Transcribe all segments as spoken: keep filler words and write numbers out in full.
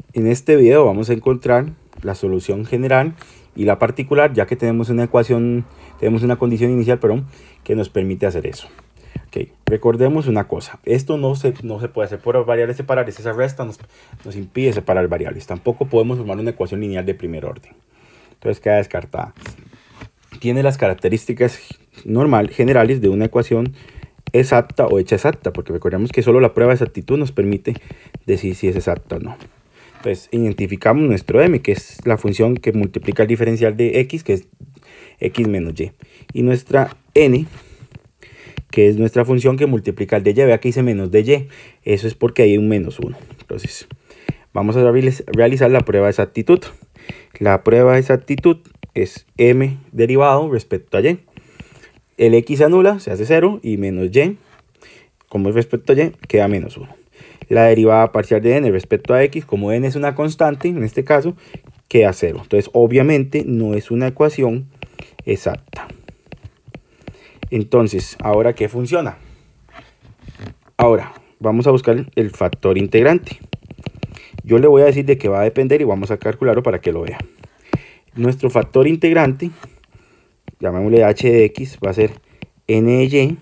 En este video vamos a encontrar la solución general y la particular, ya que tenemos una ecuación, tenemos una condición inicial, perdón, que nos permite hacer eso. Okay. Recordemos una cosa, esto no se, no se puede hacer por variables separables, esa resta nos, nos impide separar variables, tampoco podemos formar una ecuación lineal de primer orden, entonces queda descartada. Tiene las características normal, generales de una ecuación exacta o hecha exacta, porque recordemos que solo la prueba de exactitud nos permite decir si es exacta o no. Entonces identificamos nuestro m, que es la función que multiplica el diferencial de x, que es x menos y, y nuestra n, que es nuestra función que multiplica el de y. Vea que dice menos de y, eso es porque hay un menos uno. Entonces vamos a realizar la prueba de exactitud. La prueba de exactitud es m derivado respecto a y. El x se anula, se hace cero, y menos y, como es respecto a y, queda menos uno. La derivada parcial de n respecto a x, como n es una constante, en este caso, queda cero. Entonces, obviamente, no es una ecuación exacta. Entonces, ¿ahora qué funciona? Ahora, vamos a buscar el factor integrante. Yo le voy a decir de qué va a depender y vamos a calcularlo para que lo vea. Nuestro factor integrante, llamémosle h de x, va a ser n de y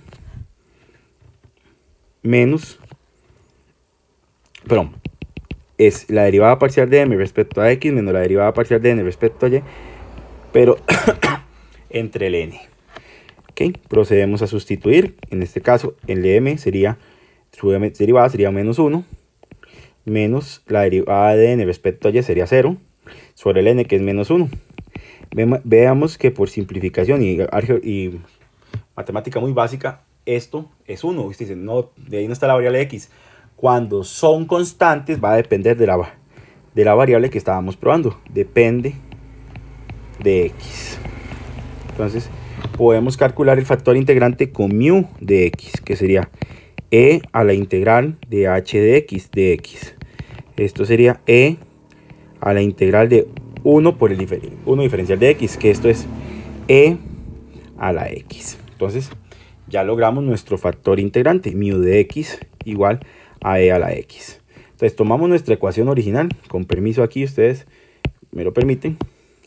menos, perdón, es la derivada parcial de m respecto a x menos la derivada parcial de n respecto a y, pero entre el n. Okay. Procedemos a sustituir, en este caso el de m sería, su derivada sería menos uno, menos la derivada de n respecto a y sería cero, sobre el n que es menos uno. Ve, veamos que por simplificación y, y matemática muy básica, esto es uno. Usted dice, no, de ahí no está la variable x. Cuando son constantes va a depender de la, de la variable que estábamos probando. Depende de x. Entonces podemos calcular el factor integrante con mu de x, que sería e a la integral de h de x de x. Esto sería e a la integral de uno por el difer uno diferencial de x, que esto es e a la x. Entonces ya logramos nuestro factor integrante, mu de x igual a e a la x. Entonces tomamos nuestra ecuación original, con permiso aquí ustedes me lo permiten,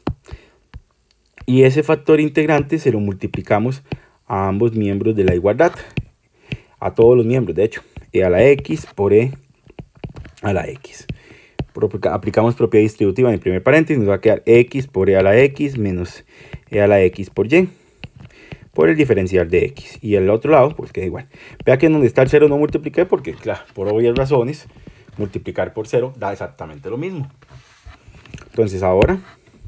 y ese factor integrante se lo multiplicamos a ambos miembros de la igualdad, a todos los miembros de hecho, e a la x por e a la x. Aplicamos propiedad distributiva en el primer paréntesis, nos va a quedar x por e a la x menos e a la x por y, por el diferencial de x, y el otro lado pues queda igual. Vea que en donde está el cero no multipliqué porque, claro, por obvias razones, multiplicar por cero da exactamente lo mismo. Entonces ahora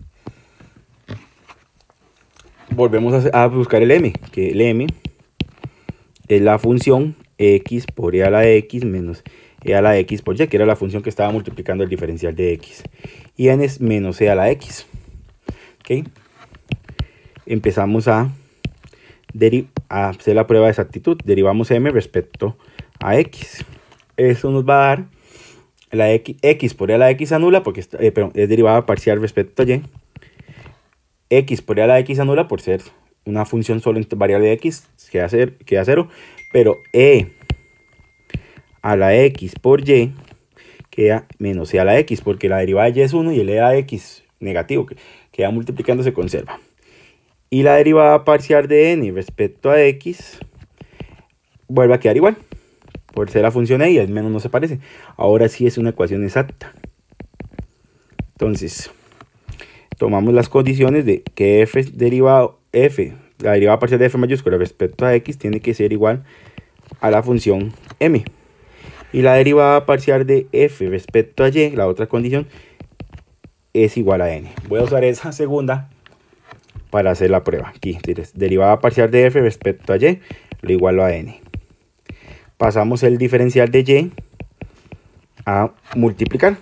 volvemos a, a buscar el m, que el m es la función x por e a la x menos e a la x por y, que era la función que estaba multiplicando el diferencial de x, y n es menos e a la x. ¿Okay? Empezamos a, a hacer la prueba de exactitud. Derivamos m respecto a x. Eso nos va a dar la x, x por e a la x anula porque está, eh, perdón, es derivada parcial respecto a y. X por e a la x anula por ser una función solo en variable de x, queda cero, queda cero, pero e a la x por y queda menos e a la x, porque la derivada de y es uno y el e a la x negativo, que queda multiplicando, se conserva. Y la derivada parcial de n respecto a x vuelve a quedar igual, por ser la función e y el menos no se parece. Ahora sí es una ecuación exacta. Entonces, tomamos las condiciones de que f derivado, f, la derivada parcial de f mayúscula respecto a x tiene que ser igual a la función m. Y la derivada parcial de f respecto a y, la otra condición, es igual a n. Voy a usar esa segunda para hacer la prueba. Aquí, derivada parcial de f respecto a y, lo igualo a n. Pasamos el diferencial de y a multiplicar.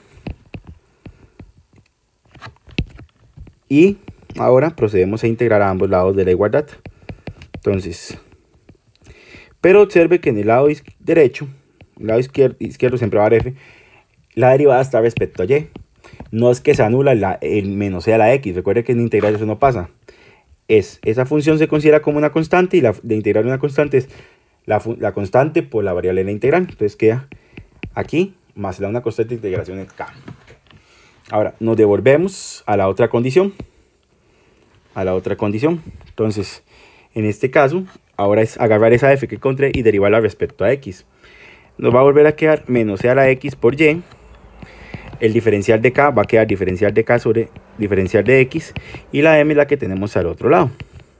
Y ahora procedemos a integrar a ambos lados de la igualdad. Entonces, pero observe que en el lado derecho, el lado izquierdo, izquierdo siempre va a dar f, la derivada está respecto a y. No es que se anula la, el menos e a la x, recuerde que en integral eso no pasa. Es, esa función se considera como una constante y la de integrar una constante es la, la constante por la variable de la integral. Entonces queda aquí más la una constante de integración es k. Ahora nos devolvemos a la otra condición. A la otra condición. Entonces, en este caso, ahora es agarrar esa f que encontré y derivarla respecto a x. Nos va a volver a quedar menos c a la x por y. El diferencial de k va a quedar diferencial de k sobre diferencial de x. Y la m es la que tenemos al otro lado.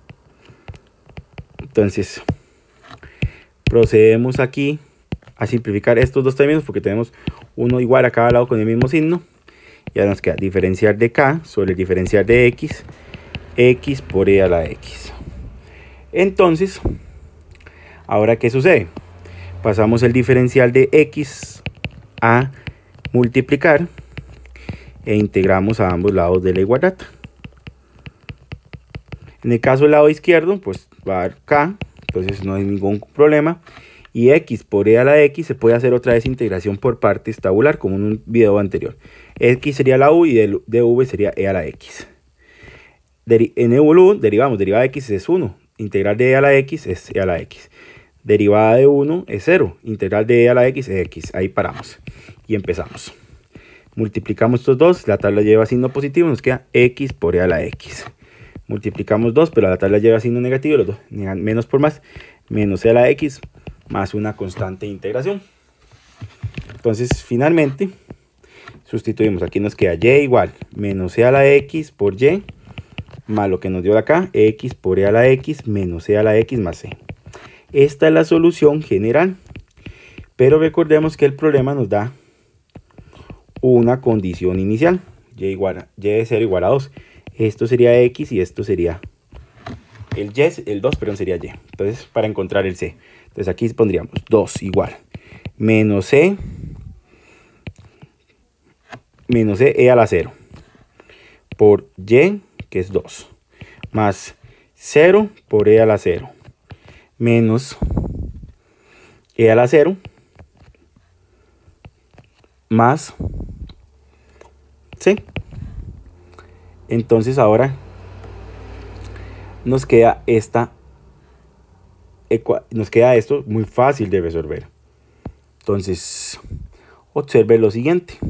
Entonces, procedemos aquí a simplificar estos dos términos porque tenemos uno igual a cada lado con el mismo signo. Ya nos queda diferencial de k sobre el diferencial de x, x por e a la x. Entonces, ahora ¿qué sucede? Pasamos el diferencial de x a multiplicar e integramos a ambos lados de la igualdad. En el caso del lado izquierdo, pues va a dar k, entonces no hay ningún problema. Y x por e a la x se puede hacer otra vez integración por partes tabular, como en un video anterior. X sería la u y de dv sería e a la x. Deri en e u derivamos, derivada de x es uno, integral de e a la x es e a la x. Derivada de uno es cero, integral de e a la x es x. Ahí paramos y empezamos. Multiplicamos estos dos, la tabla lleva signo positivo, nos queda x por e a la x. Multiplicamos dos, pero la tabla lleva signo negativo, los dos, menos por más, menos e a la x, más una constante de integración. Entonces, finalmente, sustituimos. Aquí nos queda y igual menos e a la x por y, más lo que nos dio de acá, x por e a la x, menos e a la x más c. Esta es la solución general. Pero recordemos que el problema nos da una condición inicial. Y, igual, y de cero igual a dos. Esto sería x y esto sería el y, el dos, perdón, sería y. Entonces, para encontrar el c. Entonces aquí pondríamos dos igual menos c menos c e a la cero por y, que es dos, más cero por e a la cero menos e a la cero más c. Entonces ahora nos queda esta nos queda esto muy fácil de resolver. Entonces, observe lo siguiente.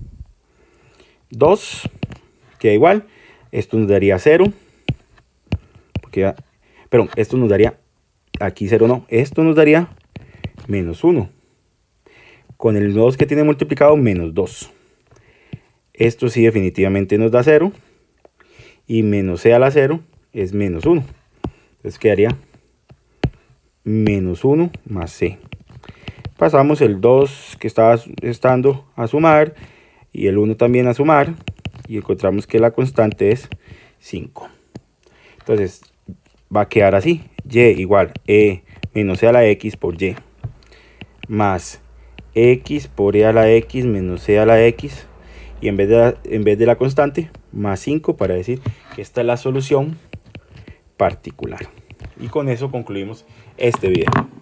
dos queda igual. Esto nos daría cero. Porque, perdón, esto nos daría, aquí cero no, esto nos daría menos uno. Con el dos que tiene multiplicado, menos dos. Esto sí definitivamente nos da cero. Y menos c a la cero es menos uno. Entonces quedaría menos uno más c. Pasamos el dos que estaba estando a sumar y el uno también a sumar y encontramos que la constante es cinco. Entonces va a quedar así: y igual e menos c a la x por y más x por e a la x menos c a la x, y en vez de la, en vez de la constante más cinco, para decir que esta es la solución particular. Y con eso concluimos este video.